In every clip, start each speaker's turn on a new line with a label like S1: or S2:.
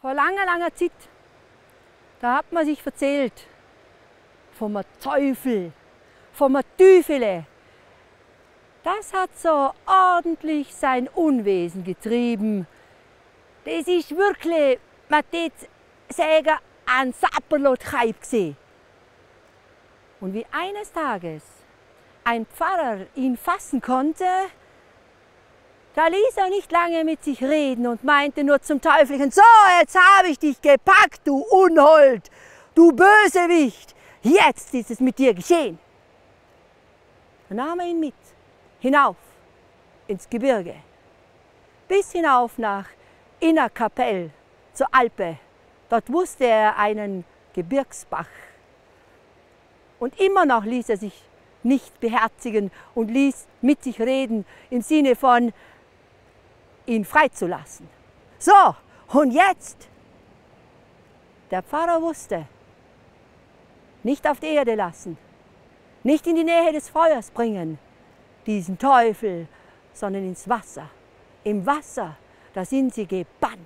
S1: Vor langer, langer Zeit, da hat man sich erzählt vom Teufel, vom Tüfele. Das hat so ordentlich sein Unwesen getrieben. Das ist wirklich, man tät sagen, ein Sapperlot-Treib gesehen. Und wie eines Tages ein Pfarrer ihn fassen konnte, da ließ er nicht lange mit sich reden und meinte nur zum Teufelchen: So, jetzt habe ich dich gepackt, du Unhold, du Bösewicht, jetzt ist es mit dir geschehen. Dann nahm er ihn mit, hinauf ins Gebirge, bis hinauf nach Innerkapell zur Alpe. Dort wusste er einen Gebirgsbach. Und immer noch ließ er sich nicht beherzigen und ließ mit sich reden im Sinne von, ihn freizulassen. So, und jetzt? Der Pfarrer wusste, nicht auf die Erde lassen, nicht in die Nähe des Feuers bringen, diesen Teufel, sondern ins Wasser. Im Wasser, da sind sie gebannt.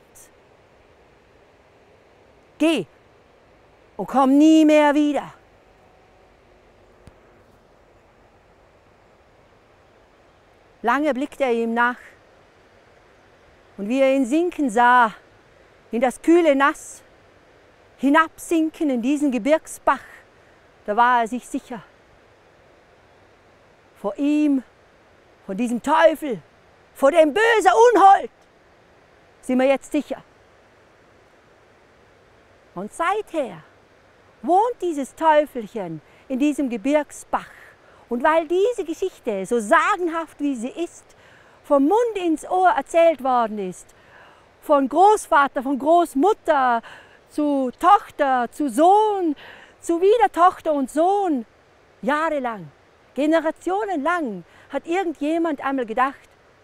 S1: Geh und komm nie mehr wieder. Lange blickte er ihm nach, und wie er ihn sinken sah, in das kühle Nass, hinabsinken in diesen Gebirgsbach, da war er sich sicher. Vor ihm, vor diesem Teufel, vor dem bösen Unhold, sind wir jetzt sicher. Und seither wohnt dieses Teufelchen in diesem Gebirgsbach. Und weil diese Geschichte, so sagenhaft wie sie ist, vom Mund ins Ohr erzählt worden ist, von Großvater, von Großmutter zu Tochter, zu Sohn, zu wieder Tochter und Sohn, jahrelang, generationenlang, hat irgendjemand einmal gedacht,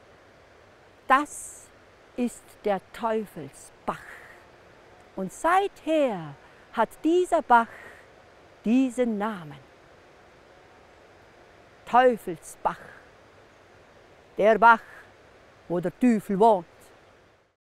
S1: das ist der Teufelsbach. Und seither hat dieser Bach diesen Namen. Teufelsbach. Der Bach, wo der Teufel wohnt.